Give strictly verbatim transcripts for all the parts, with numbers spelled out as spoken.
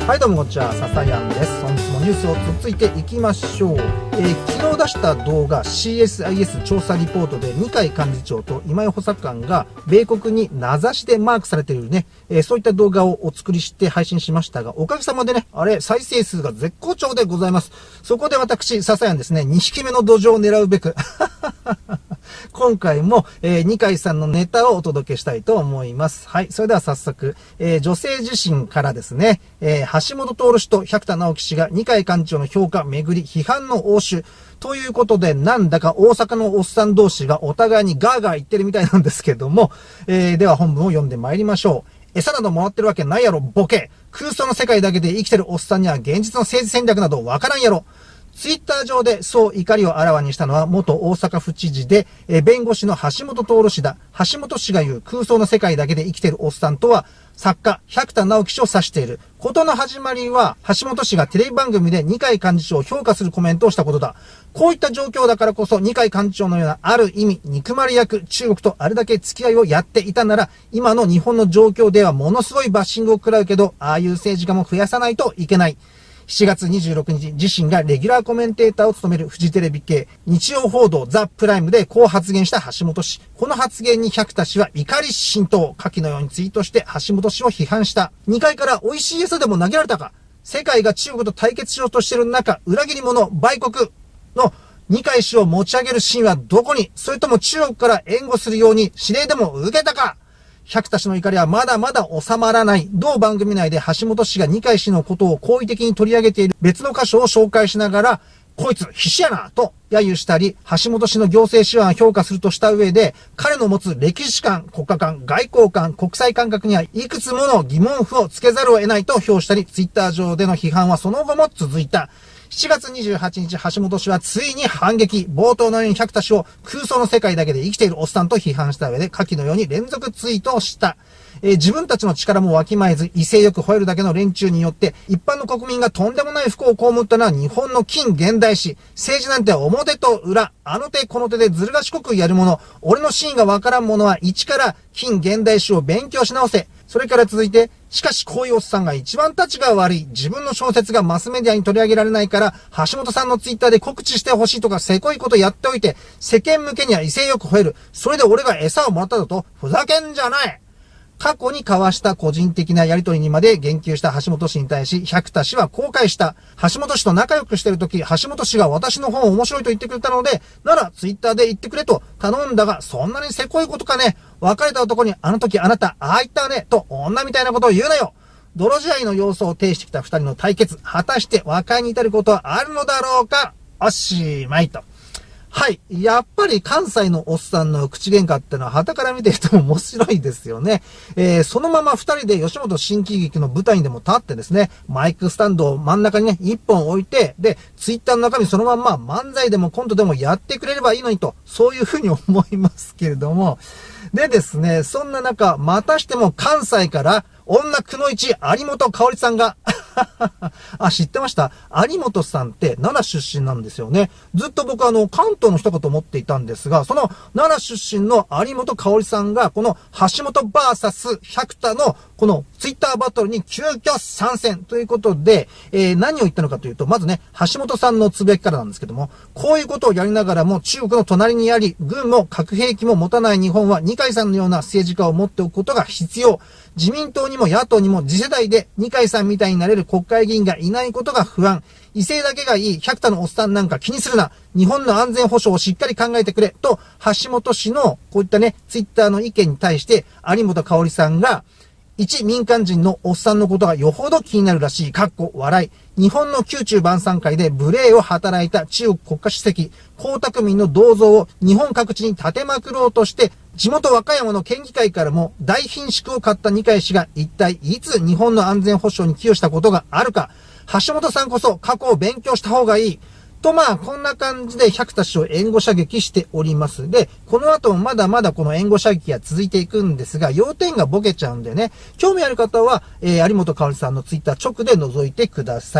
はいどうもこんにちは、ささやんです。本日もニュースをつついていきましょう。えー、昨日出した動画 シーエスアイエス 調査リポートで二階幹事長と今井補佐官が米国に名指しでマークされているね、えー、そういった動画をお作りして配信しましたが、おかげさまでね、あれ再生数が絶好調でございます。そこで私、ささやんですね、にひきめの土壌を狙うべく今回も、えー、二階さんのネタをお届けしたいと思います。はい。それでは早速、えー、女性自身からですね、えー、橋本徹氏と百田直樹氏が二階幹事長の評価めぐり批判の応酬。ということで、なんだか大阪のおっさん同士がお互いにガーガー言ってるみたいなんですけども、えー、では本文を読んでまいりましょう。餌などもらってるわけないやろ、ボケ。空想の世界だけで生きてるおっさんには現実の政治戦略などわからんやろ。ツイッター上でそう怒りをあらわにしたのは元大阪府知事で、えー、弁護士の橋本徹氏だ。橋本氏が言う空想の世界だけで生きてるおっさんとは、作家、百田直樹氏を指している。ことの始まりは、橋本氏がテレビ番組で二階幹事長を評価するコメントをしたことだ。こういった状況だからこそ、二階幹事長のようなある意味、憎まれ役、中国とあれだけ付き合いをやっていたなら、今の日本の状況ではものすごいバッシングを食らうけど、ああいう政治家も増やさないといけない。しちがつにじゅうろくにち、自身がレギュラーコメンテーターを務めるフジテレビ系、日曜報道ザ・プライムでこう発言した橋本氏。この発言に百田氏は怒り浸透、下記のようにツイートして橋本氏を批判した。にかいから美味しい餌でも投げられたか。世界が中国と対決しようとしている中、裏切り者、売国の二階氏を持ち上げるシーンはどこに、それとも中国から援護するように指令でも受けたか。百田氏の怒りはまだまだ収まらない。同番組内で橋本氏が二階氏のことを好意的に取り上げている別の箇所を紹介しながら、こいつ必死やなと揶揄したり、橋本氏の行政手腕を評価するとした上で、彼の持つ歴史観、国家観、外交観、国際感覚にはいくつもの疑問符をつけざるを得ないと評したり、ツイッター上での批判はその後も続いた。しちがつにじゅうはちにち、橋本氏はついに反撃。冒頭のように百田氏を空想の世界だけで生きているおっさんと批判した上で、下記のように連続ツイートをした。えー、自分たちの力もわきまえず、威勢よく吠えるだけの連中によって、一般の国民がとんでもない不幸を被ったのは日本の近現代史。政治なんて表と裏、あの手この手でずる賢くやるもの。俺の真意がわからんものは一から近現代史を勉強し直せ。それから続いて、しかしこういうおっさんが一番立ちが悪い。自分の小説がマスメディアに取り上げられないから、橋本さんのツイッターで告知してほしいとかせこいことやっておいて、世間向けには威勢よく吠える。それで俺が餌をもらっただと、ふざけんじゃない。過去に交わした個人的なやりとりにまで言及した橋本氏に対し、百田氏は後悔した。橋本氏と仲良くしてるとき、橋本氏が私の本面白いと言ってくれたので、ならツイッターで言ってくれと頼んだが、そんなにせこいことかね。別れた男にあの時あなた、ああ言ったわね、と女みたいなことを言うなよ。泥仕合の様相を呈してきた二人の対決、果たして和解に至ることはあるのだろうか。おしまいと。はい。やっぱり関西のおっさんの口喧嘩ってのは旗から見てると面白いですよね。えー、そのまま二人で吉本新喜劇の舞台にでも立ってですね、マイクスタンドを真ん中にね、一本置いて、で、ツイッターの中にそのまんま漫才でもコントでもやってくれればいいのにと、そういうふうに思いますけれども。でですね、そんな中、またしても関西から女くのいち有本香織さんがあ、知ってました？有本さんって奈良出身なんですよね。ずっと僕あの関東の人かと思っていたんですが、その奈良出身の有本香織さんがこの橋本 ブイエス 百田のこのツイッターバトルに急遽参戦ということで、えー、何を言ったのかというと、まずね、橋本さんのつぶやきからなんですけども、こういうことをやりながらも中国の隣にあり、軍も核兵器も持たない日本は二階さんのような政治家を持っておくことが必要。自民党にも野党にも次世代で二階さんみたいになれる国会議員がいないことが不安。威勢だけがいい百田のおっさんなんか気にするな。日本の安全保障をしっかり考えてくれ。と、橋本氏のこういったね、ツイッターの意見に対して、有本香織さんが、一民間人のおっさんのことがよほど気になるらしい。かっこ笑い。日本の宮中晩餐会で無礼を働いた中国国家主席、江沢民の銅像を日本各地に立てまくろうとして、地元和歌山の県議会からも大貧縮を買った二階氏が一体いつ日本の安全保障に寄与したことがあるか。橋本さんこそ過去を勉強した方がいい。とまあ、こんな感じで百田氏を援護射撃しております。で、この後もまだまだこの援護射撃が続いていくんですが、要点がボケちゃうんでね、興味ある方は、えー、有本香織さんのツイッター直で覗いてください。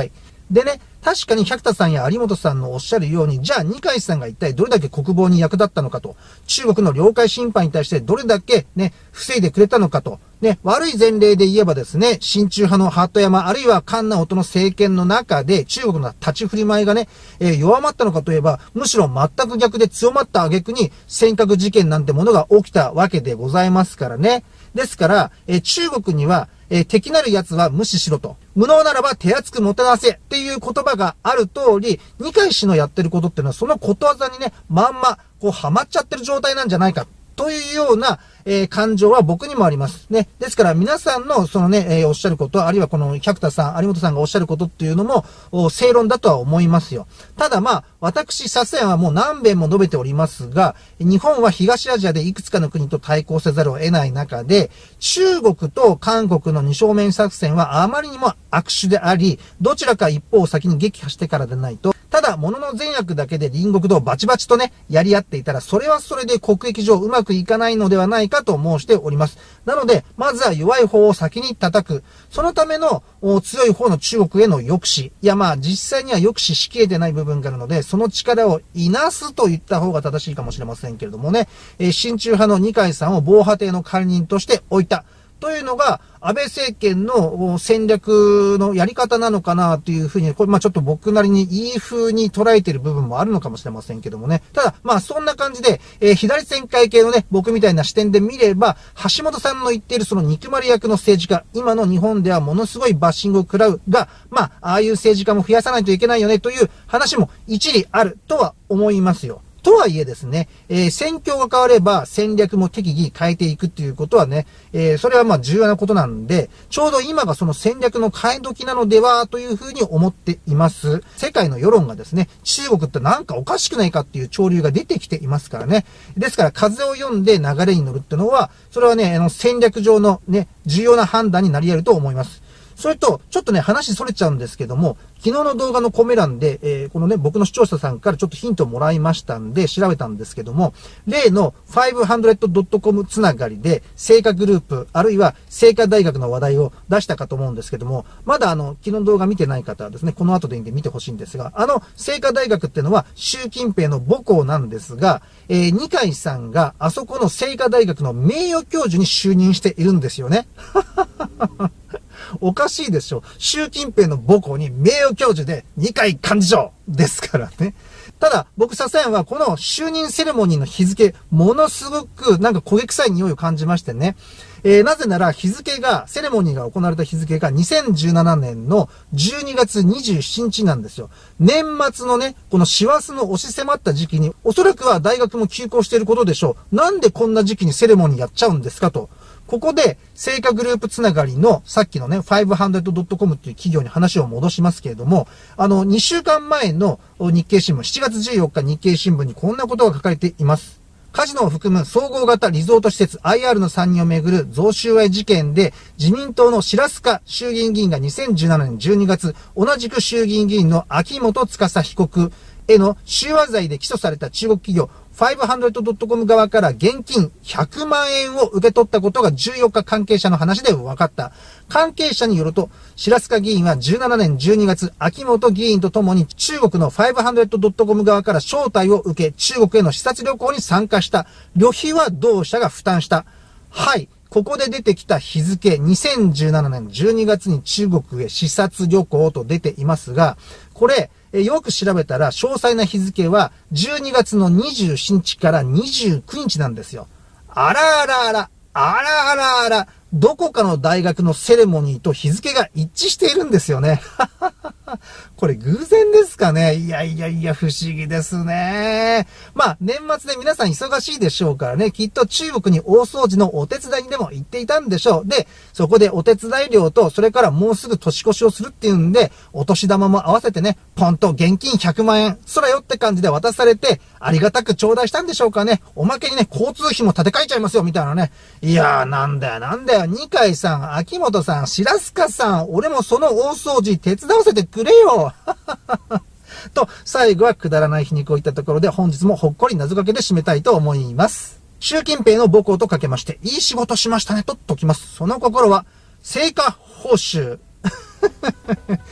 でね、確かに百田さんや有本さんのおっしゃるように、じゃあ二階さんが一体どれだけ国防に役立ったのかと、中国の領海侵犯に対してどれだけね、防いでくれたのかと、ね、悪い前例で言えばですね、親中派の鳩山、あるいは菅直人の政権の中で中国の立ち振り舞いがね、えー、弱まったのかといえば、むしろ全く逆で強まった挙句に尖閣事件なんてものが起きたわけでございますからね。ですから、えー、中国には、えー、敵なる奴は無視しろと。無能ならば手厚くもてなせっていう言葉がある通り、二階氏のやってることっていうのはそのことわざにね、まんま、こう、はまっちゃってる状態なんじゃないか。というような、えー、感情は僕にもあります。ね。ですから皆さんのそのね、えー、おっしゃること、あるいはこの百田さん、有本さんがおっしゃることっていうのも、正論だとは思いますよ。ただまあ、私、左遷はもう何遍も述べておりますが、日本は東アジアでいくつかの国と対抗せざるを得ない中で、中国と韓国の二正面作戦はあまりにも悪手であり、どちらか一方を先に撃破してからでないと、ただ、物の善悪だけで隣国とバチバチとね、やり合っていたら、それはそれで国益上うまくいかないのではないかと申しております。なので、まずは弱い方を先に叩く。そのための強い方の中国への抑止。いや、まあ、実際には抑止しきれてない部分があるので、その力をいなすと言った方が正しいかもしれませんけれどもね、えー、親中派の二階さんを防波堤の管理人として置いた。というのが、安倍政権の戦略のやり方なのかなというふうに、これまあちょっと僕なりにいい風に捉えている部分もあるのかもしれませんけどもね。ただ、まあそんな感じで、えー、左旋回系のね、僕みたいな視点で見れば、橋本さんの言っているその憎まれ役の政治家、今の日本ではものすごいバッシングを食らうが、まあ、ああいう政治家も増やさないといけないよねという話も一理あるとは思いますよ。とはいえですね、えー、戦況が変われば戦略も適宜変えていくっていうことはね、えー、それはまあ重要なことなんで、ちょうど今がその戦略の変え時なのではというふうに思っています。世界の世論がですね、中国ってなんかおかしくないかっていう潮流が出てきていますからね。ですから風を読んで流れに乗るってのは、それはね、あの戦略上のね、重要な判断になり得ると思います。それと、ちょっとね、話それちゃうんですけども、昨日の動画のコメ欄で、えー、このね、僕の視聴者さんからちょっとヒントをもらいましたんで、調べたんですけども、例の ファイブハンドレッドドットコム つながりで、聖火グループ、あるいは聖火大学の話題を出したかと思うんですけども、まだあの、昨日の動画見てない方はですね、この後でいいんで見てほしいんですが、あの、聖火大学っていうのは、習近平の母校なんですが、えー、二階さんがあそこの聖火大学の名誉教授に就任しているんですよね。おかしいでしょ。習近平の母校に名誉教授で二階幹事長ですからね。ただ、僕、左遷はこの就任セレモニーの日付、ものすごくなんか焦げ臭い匂いを感じましてね。えー、なぜなら日付が、セレモニーが行われた日付がにせんじゅうななねんのじゅうにがつにじゅうしちにちなんですよ。年末のね、この師走の押し迫った時期に、おそらくは大学も休校していることでしょう。なんでこんな時期にセレモニーやっちゃうんですかと。ここで、聖火グループつながりの、さっきのね、ファイブハンドレッドドットコム っていう企業に話を戻しますけれども、あの、にしゅうかんまえの日経新聞、しちがつじゅうよっか日経新聞にこんなことが書かれています。カジノを含む総合型リゾート施設 アイアール の参入をめぐる贈収賄事件で、自民党の白須賀衆議院議員がにせんじゅうななねんじゅうにがつ、同じく衆議院議員の秋元司被告への収賄罪で起訴された中国企業、ファイブハンドレッドドットコム 側から現金ひゃくまんえんを受け取ったことがじゅうよっか関係者の話で分かった。関係者によると、白須賀議員はじゅうななねんじゅうにがつ、秋元議員と共に中国の ファイブハンドレッドドットコム 側から招待を受け、中国への視察旅行に参加した。旅費は同社が負担した。はい。ここで出てきた日付、にせんじゅうななねんじゅうにがつに中国へ視察旅行と出ていますが、これ、よく調べたら詳細な日付はじゅうにがつのにじゅうしちにちからにじゅうくにちなんですよ。あらあらあら、あらあらあら、どこかの大学のセレモニーと日付が一致しているんですよね。これ偶然ですかね。いやいやいや、不思議ですね。まあ、年末で皆さん忙しいでしょうからね、きっと中国に大掃除のお手伝いにでも行っていたんでしょう。で、そこでお手伝い料と、それからもうすぐ年越しをするっていうんで、お年玉も合わせてね、ポンと現金ひゃくまんえん、そらよって感じで渡されて、ありがたく頂戴したんでしょうかね。おまけにね、交通費も立て替えちゃいますよ、みたいなね。いやー、なんだよ、なんだよ、二階さん、秋元さん、白須賀さん、俺もその大掃除手伝わせてくれよ。と、最後はくだらない皮肉を言ったところで、本日もほっこり謎かけで締めたいと思います。習近平の母校とかけまして、いい仕事しましたね、と解きます。その心は、成果報酬。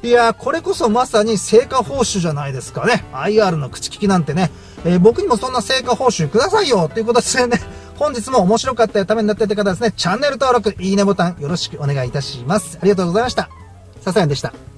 いやー、これこそまさに成果報酬じゃないですかね。アイアール の口利きなんてね。えー、僕にもそんな成果報酬くださいよということでね、本日も面白かったよ、ためになったよという方はですね、チャンネル登録、いいねボタンよろしくお願いいたします。ありがとうございました。ささやんでした。